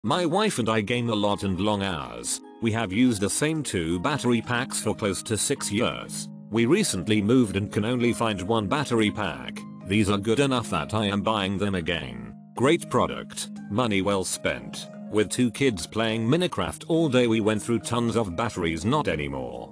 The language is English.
My wife and I game a lot and long hours. We have used the same 2 battery packs for close to 6 years. We recently moved and can only find 1 battery pack. These are good enough that I am buying them again. Great product, money well spent. With 2 kids playing Minecraft all day we went through tons of batteries, not anymore.